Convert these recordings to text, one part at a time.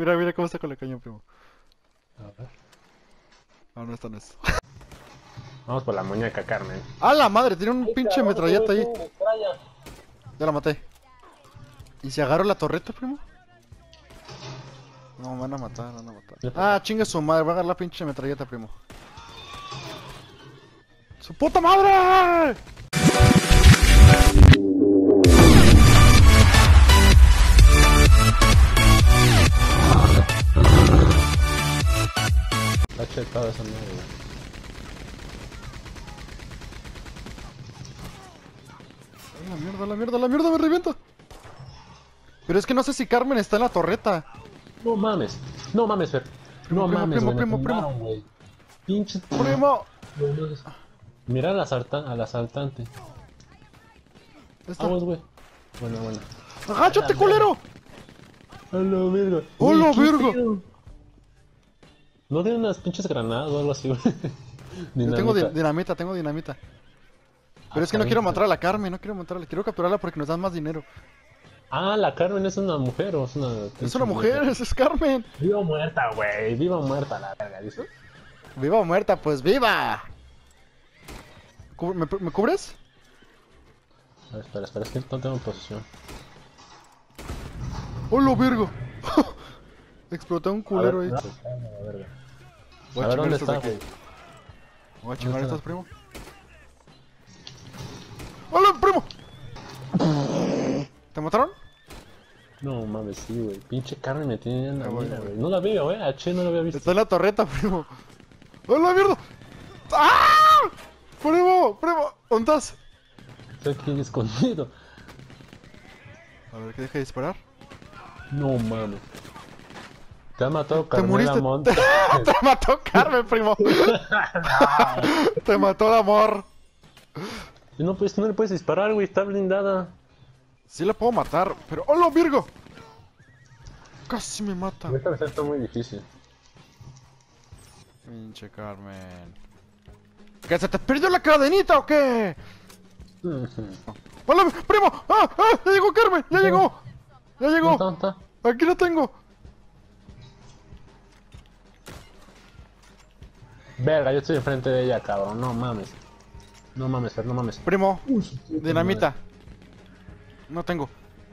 Mira, mira cómo está con la caña, primo. A ver. Ah, no, esta no es. Vamos por la muñeca, Carmen. ¡Ah, la madre! Tiene un pinche metralleta ahí. Extraña. Ya la maté. ¿Y si agarro la torreta, primo? No, me van a matar, me van a matar. Ah, chinga su madre, va a agarrar la pinche metralleta, primo. ¡Su puta madre! Está chetado esa madre. ¡La mierda, la mierda, la mierda! ¡Me revienta! Pero es que no sé si Carmen está en la torreta. No mames. No mames, Fer. Primo, No primo, mames, primo, güey. primo, Me primo. tumbaron, güey. Pinches. ¡Primo! Mira al asaltante. Esta. Vamos, güey. Bueno. ¡Agáchate, culero! A la verga. ¡Hola, Güey, ¿qué verga! pedo? ¿No tiene unas pinches granadas o algo así, güey? Yo tengo Dinamita. dinamita, tengo dinamita. Pero es que no cabrón. quiero matar a la Carmen, no quiero matarla. Quiero capturarla porque nos dan más dinero. Ah, la Carmen es una mujer o es una... Es una mujer, esa es Carmen. Viva o muerta, güey. Viva o muerta, la verga, dice. Viva o muerta, pues viva. ¿Me cubres? A ver, espera, es que no tengo posición. ¡Hola, virgo! Exploté un culero ahí. A ver, Voy a ¿dónde chingar estos de está, aquí. güey? Voy a chingar ¿Dónde estos, está? primo. ¡Hola, primo! ¿Te mataron? No mames, sí, güey. Pinche Carmen me tiene en la voy, mira, voy. güey. No la veo, a Che no la había visto. Está en la torreta, primo. ¡Hola, mierda! ¡Ah! ¡Primo! ¡Primo! ¿Dónde estás? Estoy aquí escondido. A ver, que deje de disparar. No mames. Te ha matado Te Carmela moriste. Montes. Te mató Carmen, primo. Te mató el amor. Y no, pues no le puedes disparar, güey. Está blindada. Sí la puedo matar, pero... ¡Hola, Virgo! Casi me mata. Esta vez está muy difícil. Pinche Carmen. ¿Que se te perdió la cadenita o qué? ¡Hola, primo! ¡Ah! ¡Ah! ¡Ya llegó Carmen! ¡Ya llegó! ¡Ya llegó! ¿Dónde está? Aquí la tengo. Verga, yo estoy enfrente de ella, cabrón. No mames. No mames, Fer, no mames. Primo, dinamita. No tengo.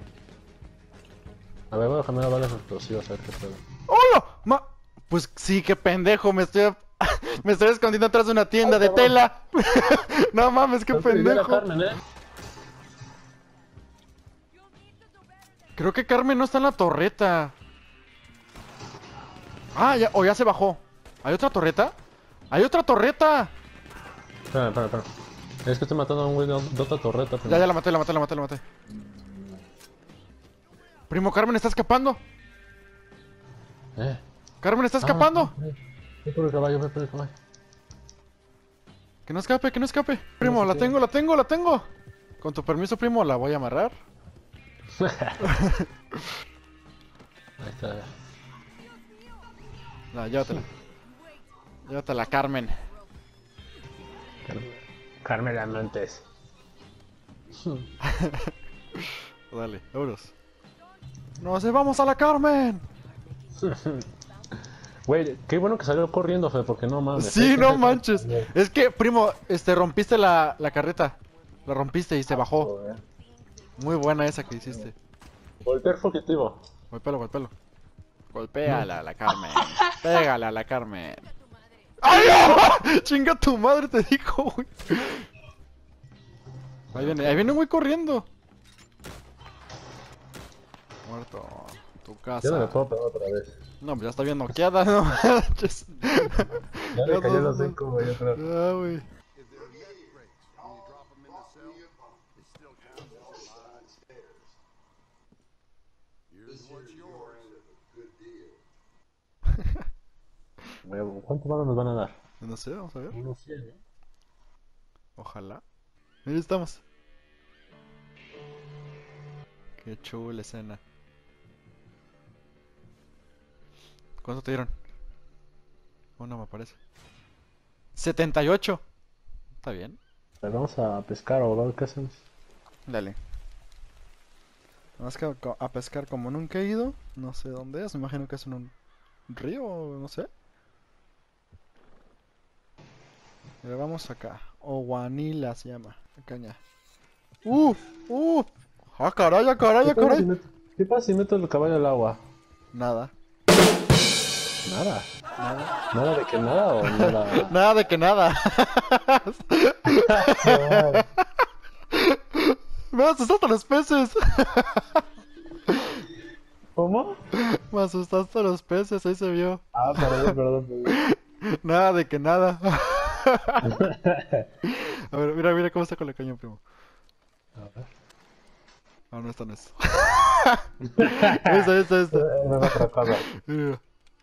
A ver, voy a cambiar balas explosivas a ver qué pedo. ¡Hola! Pues sí, qué pendejo, me estoy escondiendo atrás de una tienda de tela. No mames, qué pendejo. Carmen, Creo que Carmen no está en la torreta. Ah, ya, o ya se bajó. ¿Hay otra torreta? ¡Hay otra torreta! Espera. Es que estoy matando a un güey de otra torreta. Primo. Ya la maté, la maté. Primo, Carmen está escapando. Carmen está escapando. Voy por el caballo. Que no escape. Primo, la tengo. Con tu permiso, primo, la voy a amarrar. Ahí está. No, llévatela. Llévatela, Carmen. Carmela Montes. Dale, vámonos. ¡Nos vamos a la Carmen! Güey, qué bueno que salió corriendo, Fe, porque no mames. Sí, no manches. Es que, primo, rompiste la carreta. La rompiste y se bajó. Muy buena esa que hiciste. Voltear fugitivo. Golpéalo. Golpéala a la Carmen. Pégale a la Carmen. ¡Ay, no! ¡Chinga tu madre, te dijo, güey! Ahí viene muy corriendo. Muerto. Tu casa. Ya no me puedo pegar otra vez. No, pues ya está bien noqueada, no manches. Ya le cayó los 5, güey, otra vez. Ah, güey. ¿Cuántos balas nos van a dar? No sé, vamos a ver. No sé, ¿no? Ojalá. Ahí estamos. Qué chula escena. ¿Cuánto te dieron? No me aparece. 78. Está bien. Vamos a pescar o ver qué hacemos. Dale. Más que a pescar como nunca he ido. No sé dónde es. Me imagino que es en un río o no sé. Mira, vamos acá. Oguanila se llama. La caña. ¡Uh! ¡Uh! ¡Ah, caray, ah, caray, ¿Qué ah, pasa caray! si meto, qué pasa si meto el caballo al agua? Nada. Nada. Nada. ¿Nada de que nada o nada? Nada de que nada. No. Me asustaste a los peces. ¿Cómo? Me asustaste a los peces, ahí se vio. Ah, perdón. Nada de que nada. A ver, mira, mira cómo está con la caña, primo. A ver. Ah, no, esta no es. Esta. Me va a atracar. Mira.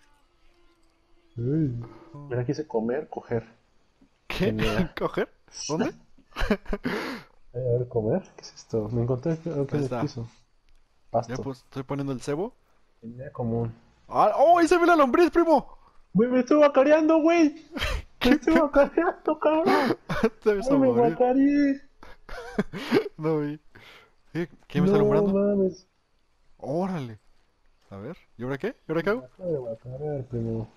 Uy. Mira, quise comer, coger. ¿Qué? Mira. ¿Coger? ¿Dónde? A ver, comer. ¿Qué es esto? Me encontré algo en Ahí el está. piso. Ya Pasto. pues, estoy poniendo el cebo. Tenía común. ¡Ah! ¡Oh! ¡Ahí se ve la lombriz, primo! Güey, me estoy guacareando, güey. Me estoy guacareando, cabrón. Te vas a Güey, me morir. guacareé. No vi. ¿Qué me está No alumbrando? mames. ¡Órale! A ver, ¿y ahora qué? ¿Y ahora qué Me hago? acabo de guacarear, primo.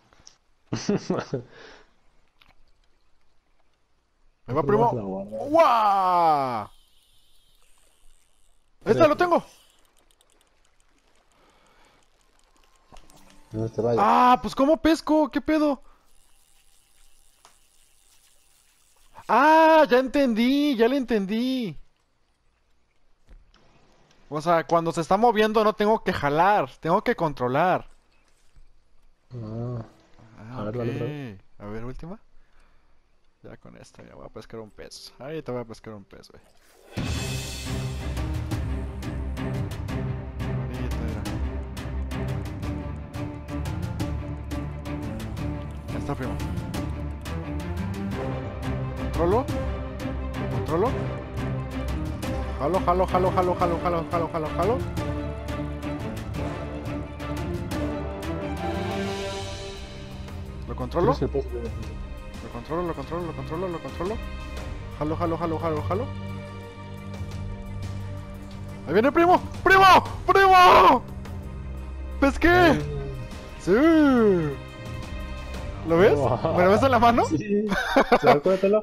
¡Me va, Creo que primo! la guardé. ¡Guau! ¡Ahí está, lo tengo! No te vayas. ¡Ah! Pues ¿cómo pesco? ¿Qué pedo? ¡Ah! Ya entendí, ya le entendí. O sea, cuando se está moviendo no tengo que jalar, tengo que controlar. Ah, Ah, a ver, ok. dale otra vez. A ver, última. Ya con esta ya voy a pescar un pez. Ahí te voy a pescar un pez, güey. Ahorita, mira. Ya está, primo. Controlo. Controlo. Jalo. ¿Lo controlo? ¿Quieres que pase? Lo controlo. Jalo. ¡Ahí viene, primo! ¡Primo! ¡Pesqué! ¡Sí! ¿Lo ves? Wow. ¿Me lo ves en la mano? Sí. Acuérdalo.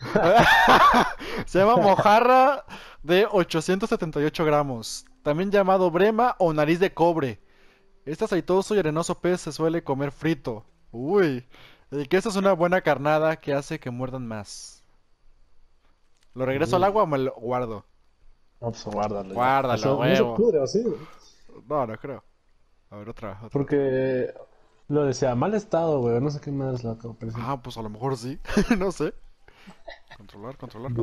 Se llama mojarra de 878 gramos, también llamado brema o nariz de cobre. Este aceitoso y arenoso pez se suele comer frito. Uy, y que esta es una buena carnada que hace que muerdan más. ¿Lo regreso al agua o me lo guardo? No, pues guárdalo. ya. Guárdalo, Eso, no se huevo. pudre, ¿o sí? No, no creo. A ver, otra. Porque lo decía mal estado, güey. No sé qué más la parece. Ah, pues a lo mejor sí. No sé. Controlar.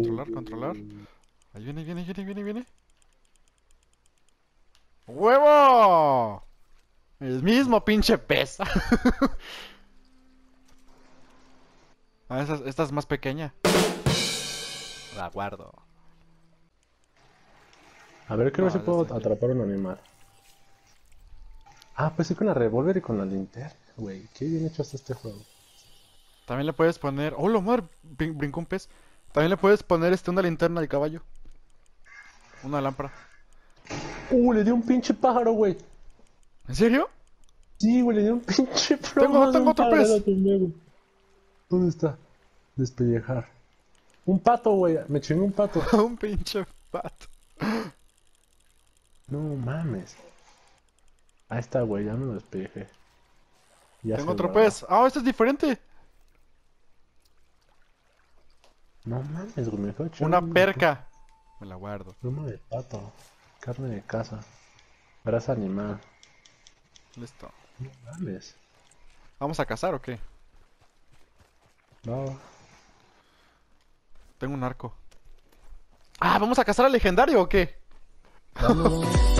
Ahí viene. ¡Huevo! El mismo pinche pez. Ah, esta es más pequeña. La guardo. A ver, creo No, que si ya puedo está aquí. atrapar un animal. Ah, pues sí, con la revólver y con la linterna, güey. Qué bien hecho está este juego. También le puedes poner... ¡Oh, la madre! Brincó un pez. También le puedes poner una linterna de caballo. Una lámpara. Le dio un pinche pájaro, güey. ¿En serio? Sí, güey, le dio un pinche Tengo otro pez. ¿Dónde está? Despellejar. Un pato, güey. Me chingó un pato. Un pinche pato. No mames. Ahí está, güey. Ya me lo despellejé. Ya Tengo se otro guardó. pez. Ah, este es diferente. No mames, güey. Me fue a echar Una un- perca. Me la guardo. Pluma de pato. Carne de casa. Grasa animal. Listo. No mames. ¿Vamos a cazar o qué? No. Tengo un arco. Ah, ¿vamos a cazar al legendario o qué? Vámonos.